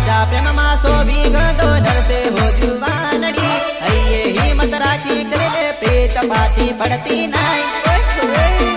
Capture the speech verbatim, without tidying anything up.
साचा प्रेम मा सोभी गदो नरसे हो जुवानड़ी अये हिम्मत राखी करे प्रीत पाती पड़ती नहीं।